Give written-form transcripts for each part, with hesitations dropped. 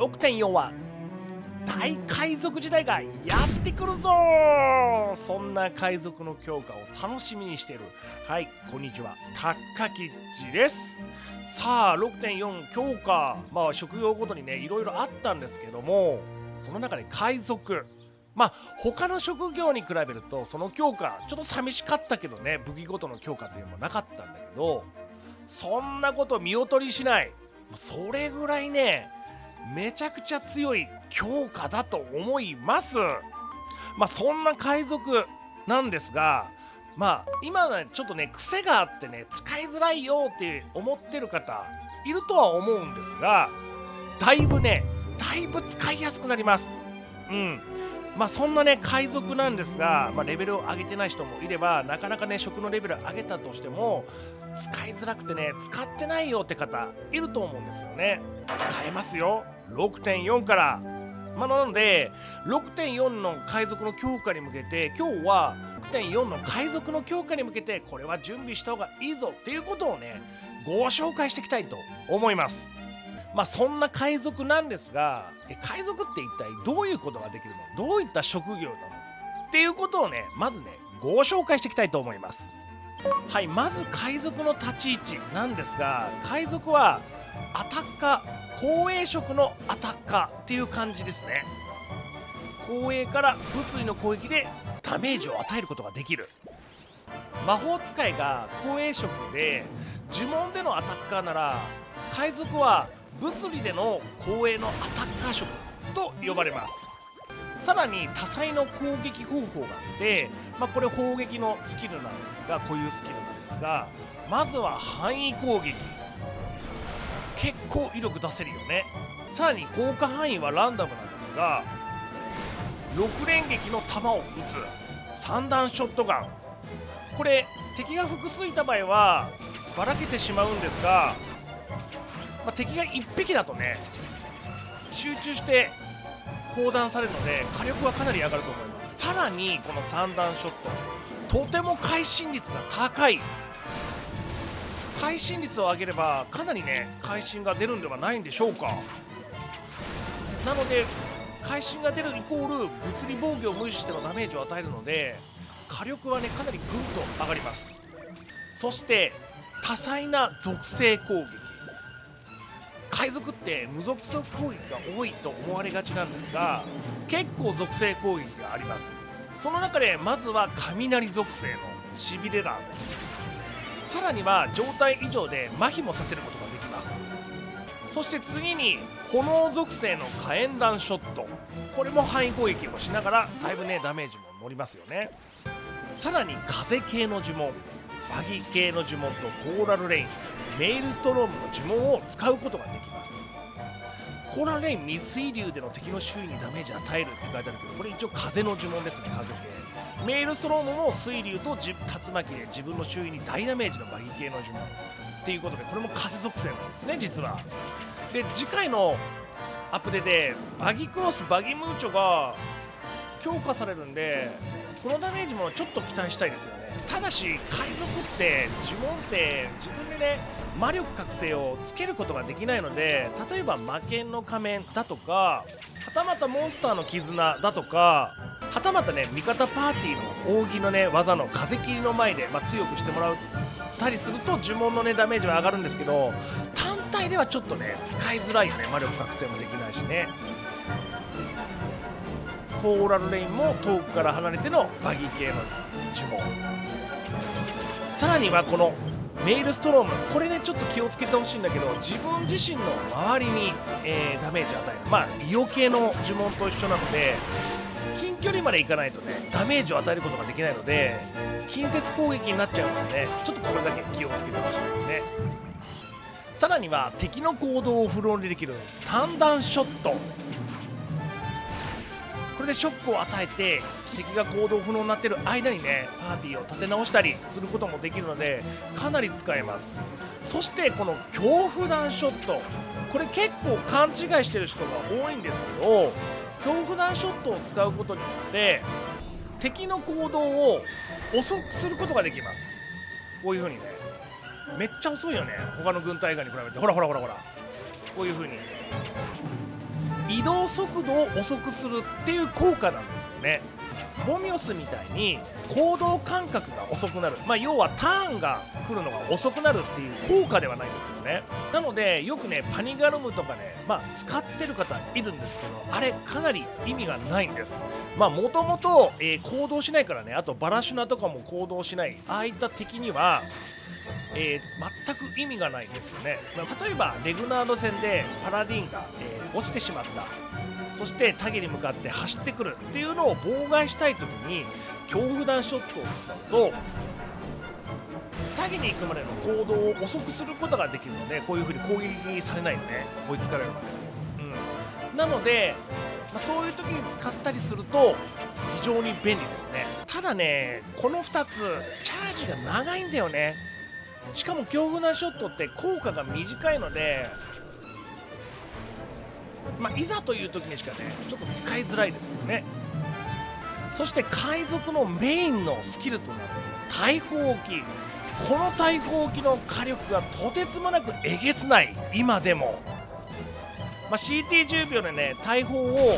6.4 は大海賊時代がやってくるぞ。そんな海賊の強化を楽しみにしている、はい、こんにちは、タッカキッチです。さあ 6.4 強化、職業ごとにねいろいろあったんですけども、その中で海賊、他の職業に比べるとその強化ちょっと寂しかったけどね、武器ごとの強化っていうのもなかったんだけど、そんなこと見劣りしない、それぐらいねめちゃくちゃ強い強化だと思います。そんな海賊なんですが、今ねちょっとね癖があってね使いづらいよって思ってる方いるとは思うんですが、だいぶ使いやすくなります。そんなね海賊なんですが、レベルを上げてない人もいれば、なかなかね職のレベル上げたとしても使いづらくてね使ってないよって方いると思うんですよね。使えますよ 6.4 から。なので 6.4 の海賊の強化に向けて、今日は 6.4 の海賊の強化に向けてこれは準備した方がいいぞっていうことをねご紹介していきたいと思います。そんな海賊なんですが、海賊って一体どういうことができるの、どういった職業なのっていうことをねまずねご紹介していきたいと思います。はい、まず海賊の立ち位置なんですが、海賊はアタッカー、後衛色のアタッカーっていう感じですね。後衛から物理の攻撃でダメージを与えることができる魔法使いが後衛色で、呪文でのアタッカーなら海賊は物理での後衛のアタッカー色と呼ばれます。さらに多彩の攻撃方法があって、これ砲撃のスキルなんですが、固有スキルなんですが、まずは範囲攻撃、結構威力出せるよね。さらに効果範囲はランダムなんですが、6連撃の弾を撃つ3段ショットガン、これ敵が複数いた場合はばらけてしまうんですが、敵が1匹だとね集中して砲弾されるので火力はかなり上がると思います。さらにこの3段ショット、とても会心率が高い。会心率を上げればかなりね会心が出るんではないんでしょうか。なので会心が出るイコール物理防御を無視してのダメージを与えるので、火力はねかなりぐんと上がります。そして多彩な属性攻撃、海賊って無属性攻撃が多いと思われがちなんですが、結構属性攻撃があります。その中でまずは雷属性のしびれ弾、さらには状態以上で麻痺もさせることができます。そして次に炎属性の火炎弾ショット、これも範囲攻撃をしながらだいぶねダメージも乗りますよね。さらに風系の呪文、バギ系の呪文とコーラルレイン、メイルストロームの呪文を使うことができます。コーラルレイン、未水流での敵の周囲にダメージ与えるって書いてあるけど、これ一応風の呪文ですね、風系。メイルストロームも水流と竜巻で自分の周囲に大ダメージのバギ系の呪文っていうことで、これも風属性なんですね実は。で次回のアップデでバギクロス、バギムーチョが強化されるんで、このダメージもちょっと期待したいですよね。ただし海賊って呪文って自分でね魔力覚醒をつけることができないので、例えば魔剣の仮面だとか、はたまたモンスターの絆だとか、はたまたね味方パーティーの扇のね技の風切りの前で、強くしてもらったりすると呪文のねダメージは上がるんですけど、単体ではちょっとね使いづらいよね。魔力覚醒もできないしね。コーラルレインも遠くから離れてのバギー系の呪文、さらにはこのメイルストローム、これねちょっと気をつけてほしいんだけど、自分自身の周りに、ダメージを与える、利用系の呪文と一緒なので、近距離まで行かないとねダメージを与えることができないので近接攻撃になっちゃうので、ちょっとこれだけ気をつけてほしいですね。さらには敵の行動を不能にできるスタンダンショット、これでショックを与えて敵が行動不能になっている間にねパーティーを立て直したりすることもできるのでかなり使えます。そしてこの恐怖弾ショット、これ結構勘違いしてる人が多いんですけど、恐怖弾ショットを使うことによって敵の行動を遅くすることができます。こういう風にね、めっちゃ遅いよね他の軍隊側に比べて。ほらこういう風に移動速度を遅くするっていう効果なんですよね。ボミオスみたいに行動感覚が遅くなる、要はターンが来るのが遅くなるっていう効果ではないんですよね。なのでよくねパニガルムとかね、使ってる方いるんですけど、あれかなり意味がないんです。もともと行動しないからね、あとバラシュナとかも行動しない、ああいった敵には全く意味がないんですよね。例えばレグナード戦でパラディンが、落ちてしまった、そしてタゲに向かって走ってくるっていうのを妨害したい時に恐怖弾ショットを使うとタゲに行くまでの行動を遅くすることができるので、こういう風に攻撃されないので追いつかれるまで、なので、そういう時に使ったりすると非常に便利ですね。ただね、この2つチャージが長いんだよね。しかも恐怖弾ショットって効果が短いので、いざという時にしかねちょっと使いづらいですよね。そして海賊のメインのスキルとなる大砲機、この大砲機の火力がとてつもなくえげつない。今でも、CT10 秒でね大砲を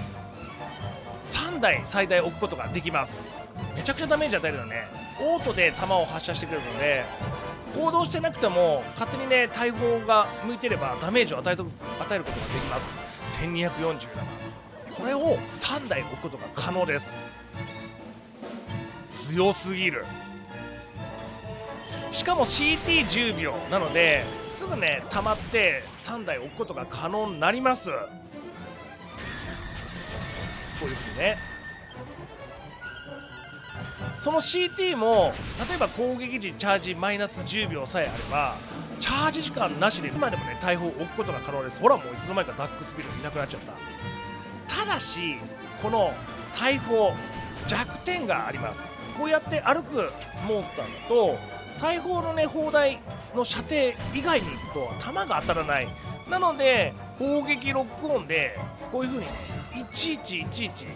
3台最大置くことができます。めちゃくちゃダメージ与えるよね。オートで弾を発射してくれるので、行動してなくても勝手にね大砲が向いてればダメージを与えることができます。1247、これを3台置くことが可能です。強すぎる。しかも CT10 秒なのですぐね溜まって3台置くことが可能になります。こういうふうにね、その CT も例えば攻撃時チャージマイナス10秒さえあればチャージ時間なしで今でもね大砲を置くことが可能です。ほら、もういつの間にかダックスピードいなくなっちゃった。ただしこの大砲弱点があります。こうやって歩くモンスターだと大砲のね砲台の射程以外に行くと弾が当たらない。なので砲撃ロックオンでこういう風にいちいちよい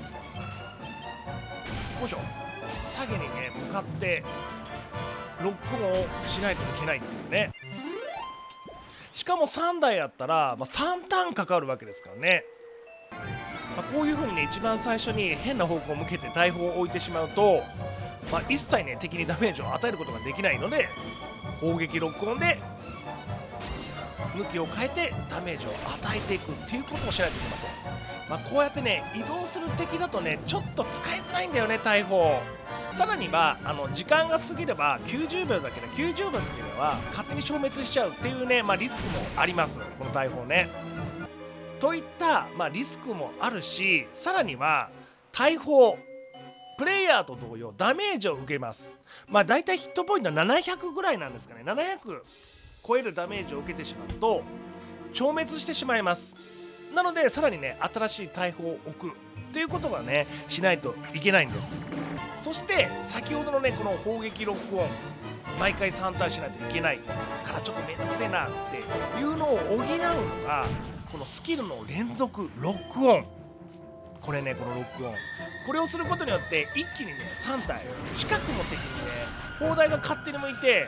しょタゲにね向かってロックオンをしないといけないっていうね。しかも3台あったら、3ターンかかるわけですからね。こういう風にね一番最初に変な方向を向けて大砲を置いてしまうと、一切ね敵にダメージを与えることができないので、砲撃ロックオンで向きを変えてダメージを与えていくっていうことをしないといけません。こうやってね移動する敵だとねちょっと使いづらいんだよね大砲。さらには時間が過ぎれば90秒だけど90秒過ぎれば勝手に消滅しちゃうっていうね、リスクもあります、この大砲ね。といった、リスクもあるし、さらには大砲プレイヤーと同様ダメージを受けます。だいたいヒットポイントは700ぐらいなんですかね。700超えるダメージを受けてしまうと消滅してしまいます。なのでさらにね新しい大砲を置くっていうことはねしないといけないんです。そして先ほどのねこの砲撃ロックオン毎回3ターンしないといけないからちょっとめんどくせえなっていうのを補うのがこのスキルの連続ロックオン。これね、このロックオンこれをすることによって一気にね3体近くの敵にね砲台が勝手に向いて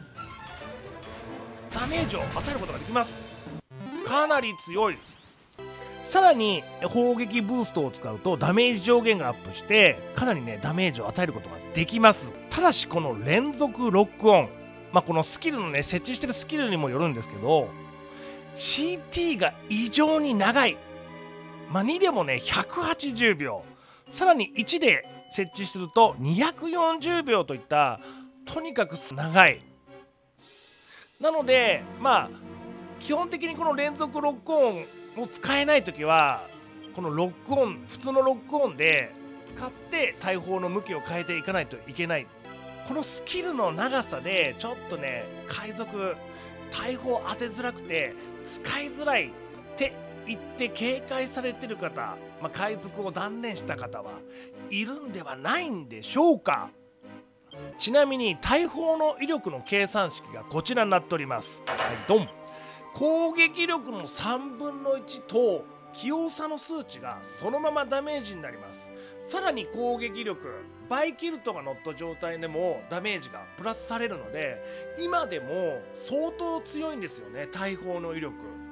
ダメージを与えることができます。かなり強い。さらに砲撃ブーストを使うとダメージ上限がアップしてかなりねダメージを与えることができます。ただしこの連続ロックオン、このスキルのね設置してるスキルにもよるんですけど CT が異常に長い。2でもね180秒、さらに1で設置すると240秒といったとにかく長い。なので基本的にこの連続ロックオンを使えないときはこのロックオン普通のロックオンで使って大砲の向きを変えていかないといけない。このスキルの長さでちょっとね海賊大砲当てづらくて使いづらいって言って警戒されてる方、海賊を断念した方はいるんではないんでしょうか。ちなみに大砲の威力の計算式がこちらになっております。ドン。攻撃力の3分の1と器用さの数値がそのままダメージになります。さらに攻撃力バイキルトが乗った状態でもダメージがプラスされるので今でも相当強いんですよね大砲の威力。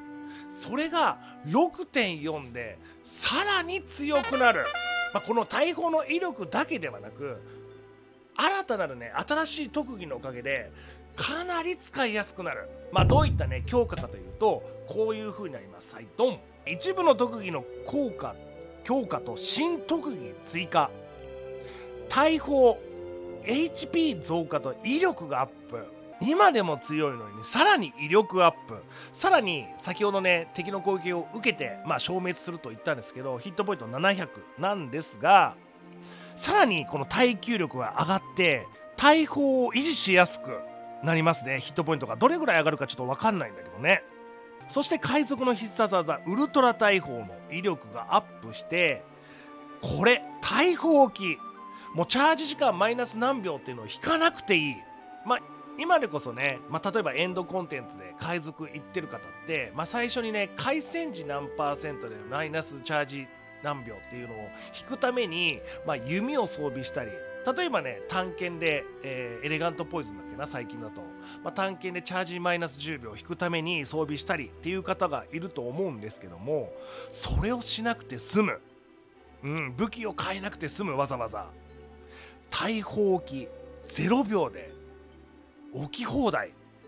それが 6.4 でさらに強くなる。この大砲の威力だけではなく、新たなるね新しい特技のおかげでかなり使いやすくなる。どういったね強化かというと、こういう風になります。はい、ドン。一部の特技の強化と新特技追加。大砲 HP 増加と威力がアップ。今でも強いのに、さらに威力アップ。さらに先ほどね敵の攻撃を受けて、消滅すると言ったんですけど、ヒットポイント700なんですが、さらにこの耐久力が上がって大砲を維持しやすくなりますね。ヒットポイントがどれぐらい上がるかちょっと分かんないんだけどね。そして海賊の必殺技ウルトラ大砲の威力がアップして、これ大砲機もうチャージ時間マイナス何秒っていうのを引かなくていい。今でこそね、例えばエンドコンテンツで海賊行ってる方って、最初にね回戦時何%でマイナスチャージ何秒っていうのを引くために、弓を装備したり、例えばね探検で、エレガントポイズンだっけな最近だと、探検でチャージマイナス10秒引くために装備したりっていう方がいると思うんですけども、それをしなくて済む、武器を変えなくて済む。わざわざ大砲機0秒で置き放題。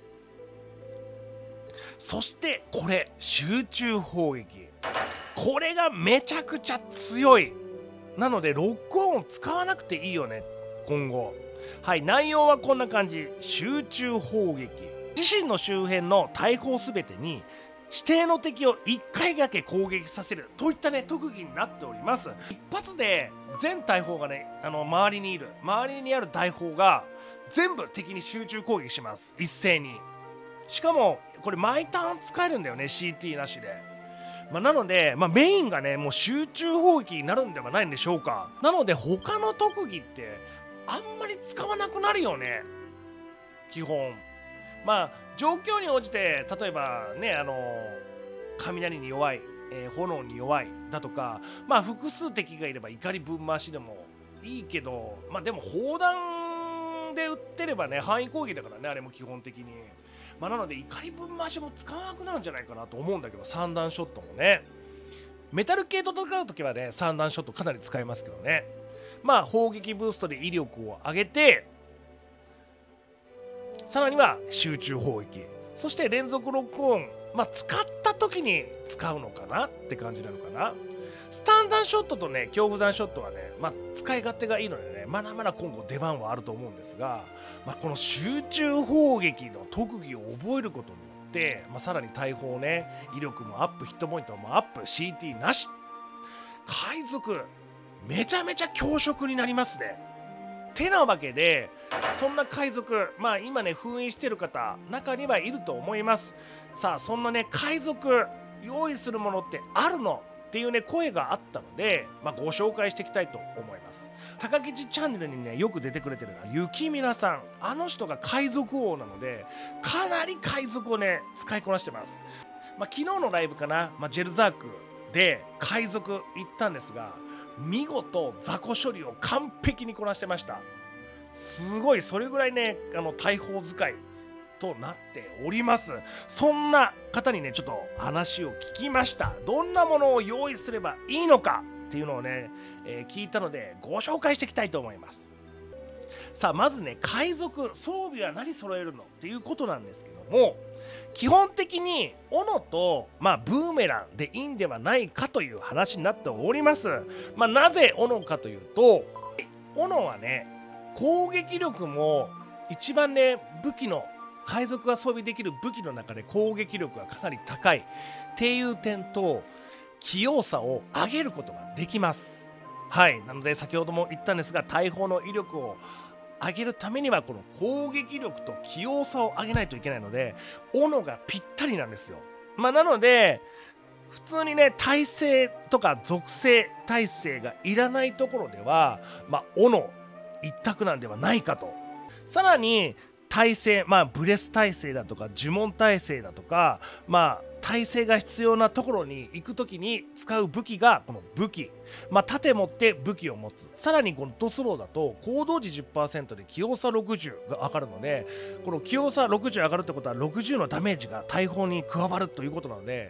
そしてこれ集中砲撃、これがめちゃくちゃ強い。なのでロックオンを使わなくていいよね今後。はい、内容はこんな感じ。集中砲撃、自身の周辺の大砲すべてに指定の敵を1回だけ攻撃させるといったね特技になっております。一発で全大砲がね周りにある大砲が全部敵に集中攻撃します、一斉に。しかもこれ毎ターン使えるんだよね CT なしで。なので、メインがねもう集中砲撃になるんではないんでしょうか。なので他の特技ってあんまり使わなくなるよね基本。状況に応じて、例えばね雷に弱い、炎に弱いだとか、複数敵がいれば怒りぶん回しでもいいけど、でも砲弾で撃ってればね範囲攻撃だからね、あれも基本的に。なので怒りぶん回しも使わなくなるんじゃないかなと思うんだけど、三段ショットもね、メタル系と戦う時はね三段ショットかなり使いますけどね。砲撃ブーストで威力を上げて、さらには集中砲撃、そして連続ロックオン、使った時に使うのかなって感じなのかな。スタンダンショットとね恐怖弾ショットはね、使い勝手がいいのでね、まだまだ今後出番はあると思うんですが、この集中砲撃の特技を覚えることによって、さらに大砲ね威力もアップ、ヒットポイントもアップ、 CT なし、海賊めちゃめちゃ強食になりますね。てなわけで、そんな海賊、今ね封印してる方中にはいると思います。さあそんなね海賊用意するものってあるのっていうね声があったので、ご紹介していきたいと思います。高吉チャンネルにねよく出てくれてるのは雪みなさん。あの人が海賊王なので、かなり海賊をね使いこなしてます。昨日のライブかな、ジェルザークで海賊行ったんですが、見事雑魚処理を完璧にこなしてました。すごい、それぐらいね大砲使いとなっております。そんな方にねちょっと話を聞きました。どんなものを用意すればいいのかっていうのをね、聞いたのでご紹介していきたいと思います。さあまずね海賊装備は何揃えるのっていうことなんですけども、基本的に斧と、ブーメランでいいんではないかという話になっております。なぜ斧かというと、斧はね攻撃力も一番ね武器の海賊が装備できる武器の中で攻撃力がかなり高いっていう点と、器用さを上げることができます。はい、なので先ほども言ったんですが、大砲の威力を上げるためにはこの攻撃力と器用さを上げないといけないので、斧がぴったりなんですよ。なので普通にね耐性とか属性耐性がいらないところでは、斧一択なんではないかと。さらに耐性、ブレス耐性だとか呪文耐性だとか、耐性が必要なところに行く時に使う武器がこの武器、盾持って武器を持つ。さらにゴッドスローだと行動時 10% で器用さ60が上がるので、この器用さ60上がるってことは60のダメージが大砲に加わるということなので、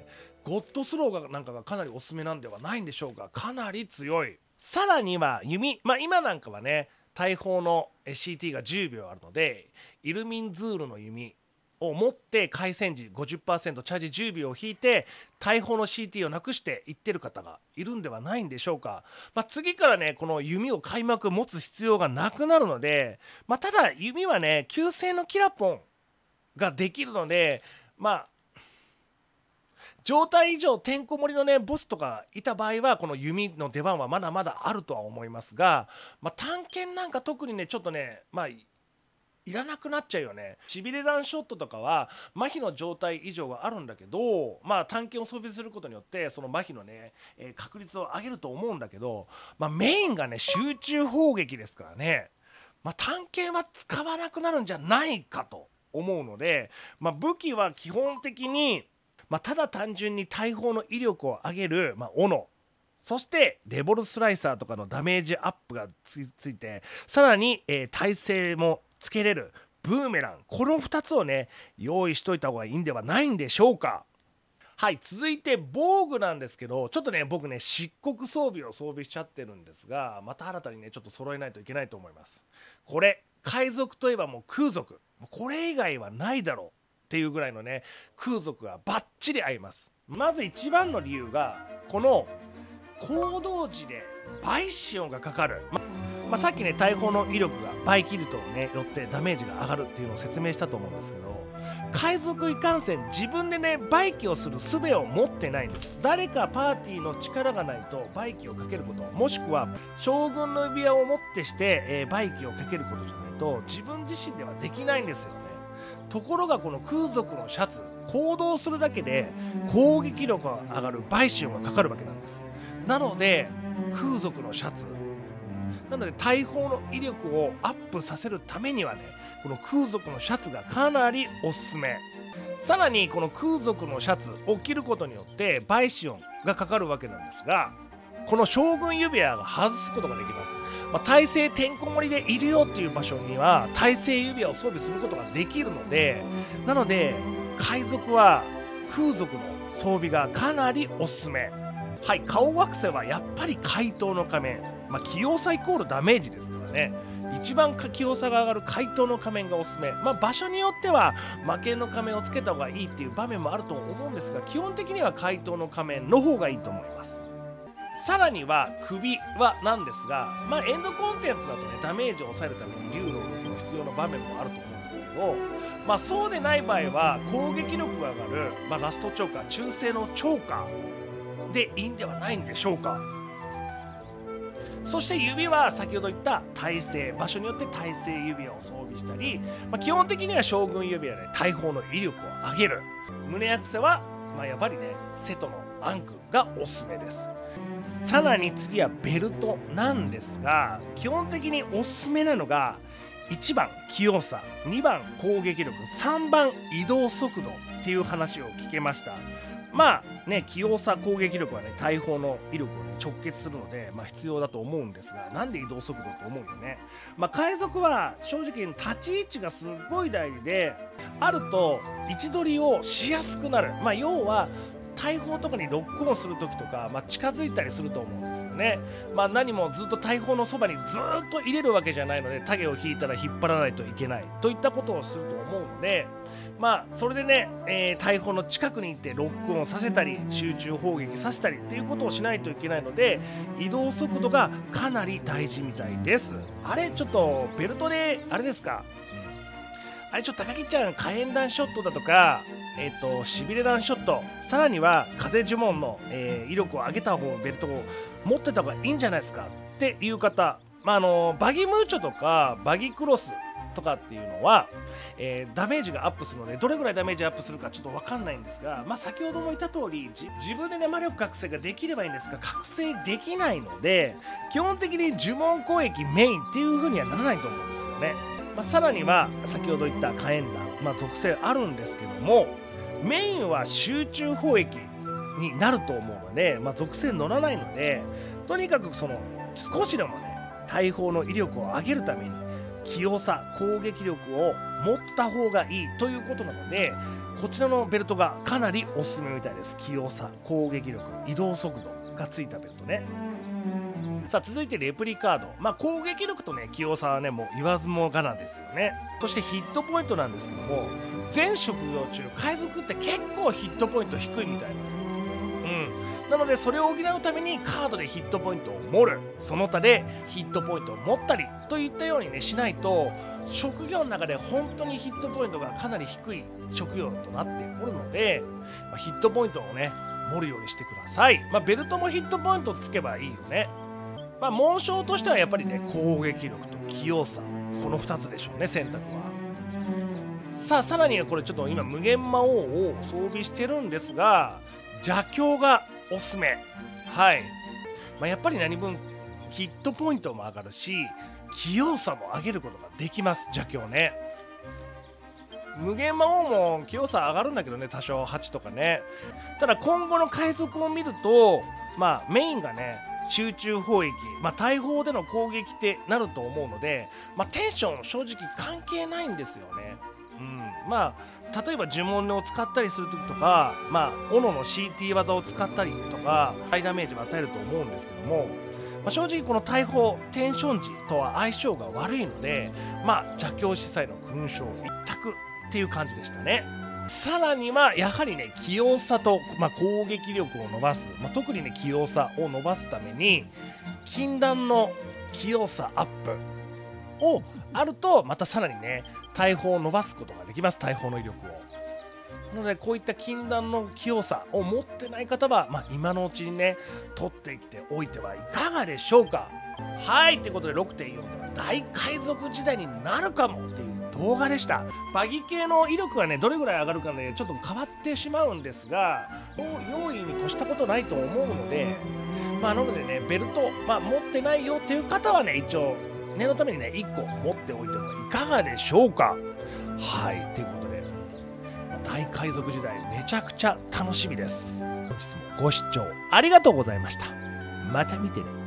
ゴッドスローなんかがかなりおすすめなんではないんでしょうか。かなり強い。さらには弓、今なんかはね大砲の CT が10秒あるので、イルミンズールの弓を持って回線時 50% チャージ10秒を引いて大砲の CT をなくしていってる方がいるんではないんでしょうか。次からねこの弓を開幕持つ必要がなくなるので、ただ弓はね9000円のキラポンができるので、状態以上てんこ盛りのねボスとかいた場合はこの弓の出番はまだまだあるとは思いますが、探検なんか特にねちょっとねいらなくなっちゃうよね。しびれ弾ショットとかは麻痺の状態以上があるんだけど、探検を装備することによってその麻痺のね、確率を上げると思うんだけど、メインがね集中砲撃ですからね、探検は使わなくなるんじゃないかと思うので、武器は基本的に、ただ単純に大砲の威力を上げる、斧、そしてレボルスライサーとかのダメージアップがついて、さらに、耐性もつけれるブーメラン、この2つをね用意しといた方がいいんではないんでしょうか。はい、続いて防具なんですけど、ちょっとね僕ね漆黒装備を装備しちゃってるんですが、また新たにねちょっと揃えないといけないと思います。これ海賊といえばもう空賊、これ以外はないだろうっていうぐらいのね空賊がバッチリ合います。まず一番の理由がこの行動時で倍シオンがかかる、さっきね大砲の威力が倍キルトにねよってダメージが上がるっていうのを説明したと思うんですけど、海賊いかんせん自分でね倍機をする術を持ってないんです。誰かパーティーの力がないと倍機をかけること、もしくは将軍の指輪をもってして、倍機をかけることじゃないと自分自身ではできないんですよね。ところがこの空賊のシャツ、行動するだけで攻撃力が上がる倍シオンがかかるわけなんです。なので空賊のシャツなので大砲の威力をアップさせるためにはねこの空賊のシャツがかなりおすすめ。さらにこの空賊のシャツを着ることによって倍シオンがかかるわけなんですが、この将軍指輪が外すことができます。耐性てんこ盛りでいるよっていう場所には耐性指輪を装備することができるので、なので海賊は空賊の装備がかなりおすすめ。はい、顔惑星はやっぱり怪盗の仮面、器用さイコールダメージですからね、一番器用さが上がる怪盗の仮面がおすすめ。場所によっては魔剣の仮面をつけた方がいいっていう場面もあると思うんですが、基本的には怪盗の仮面の方がいいと思います。さらには首はなんですが、エンドコンテンツだとねダメージを抑えるために竜の動きの必要な場面もあると思うんですけど、そうでない場合は攻撃力が上がる、ラストチョーカー、中性のチョーカーでいいんではないんでしょうか。そして指は先ほど言った耐性、場所によって耐性指輪を装備したり、基本的には将軍指輪で大砲の威力を上げる。胸アクセは、やっぱりね瀬戸のアンクがおすすめです。さらに次はベルトなんですが、基本的におすすめなのが1番器用さ、2番攻撃力、3番移動速度っていう話を聞けました。器用さ攻撃力はね大砲の威力を、直結するので、必要だと思うんですが、なんで移動速度って思うよね。海賊は正直立ち位置がすっごい大事であると位置取りをしやすくなる。要は大砲とかにロックオンする時とか、近づいたりすると思うんですよね。何もずっと大砲のそばにずっと入れるわけじゃないので、タゲを引いたら引っ張らないといけないといったことをすると思うので、それでね、大砲の近くに行ってロックオンさせたり集中砲撃させたりっていうことをしないといけないので、移動速度がかなり大事みたいです。あれちょっとベルトであれですか、あれちょっと高木ちゃん火炎弾ショットだとかしびれ弾ショット、さらには風呪文の、威力を上げた方のベルトを持ってた方がいいんじゃないですかっていう方、バギムーチョとかバギクロスとかっていうのは、ダメージがアップするので、どれぐらいダメージアップするかちょっと分かんないんですが、先ほども言った通り自分でね魔力覚醒ができればいいんですが、覚醒できないので基本的に呪文攻撃メインっていう風にはならないと思うんですよね。さらには先ほど言った火炎弾、属性あるんですけども、メインは集中砲撃になると思うので、属性乗らないので、とにかくその少しでもね大砲の威力を上げるために強さ、攻撃力を持った方がいいということなので、こちらのベルトがかなりおすすめみたいです。強さ、攻撃力、移動速度がついたベルトね。さあ続いてレプリカード、攻撃力とね強さはねもう言わずもがなですよね。そしてヒットポイントなんですけども、全職業中海賊って結構ヒットポイント低いみたいなんです。なのでそれを補うためにカードでヒットポイントを盛る、その他でヒットポイントを持ったりといったようにねしないと、職業の中で本当にヒットポイントがかなり低い職業となっておるので、ヒットポイントをね盛るようにしてください。ベルトもヒットポイントつけばいいよね。紋章としてはやっぱりね攻撃力と器用さ、この2つでしょうね、選択は。さあさらにこれちょっと今無限魔王を装備してるんですが、邪教がおすすめ。はい、やっぱり何分ヒットポイントも上がるし器用さも上げることができます、邪教ね。無限魔王も器用さ上がるんだけどね、多少8とかね。ただ今後の海賊を見るとメインがね集中砲撃、大砲での攻撃ってなると思うので、テンション正直関係ないんですよね。例えば呪文を使ったりする時とか、斧の CT 技を使ったりとかハイダメージを与えると思うんですけども、正直この大砲テンション値とは相性が悪いので、邪教司祭の勲章一択っていう感じでしたね。さらにはやはりね器用さと、攻撃力を伸ばす、特にね器用さを伸ばすために禁断の器用さアップをあると、またさらにね大砲を伸ばすことができます、大砲の威力を。なのでこういった禁断の器用さを持ってない方は、今のうちにね取ってきておいてはいかがでしょうか。はいということで 6.4 では大海賊時代になるかもっていう動画でした。バギ系の威力がねどれぐらい上がるかねちょっと変わってしまうんですが、用意に越したことないと思うので、なのでねベルト、持ってないよっていう方はね一応念のためにね1個持っておいてもいかがでしょうか。はいということで大海賊時代めちゃくちゃ楽しみです。本日もご視聴ありがとうございました。また見てね。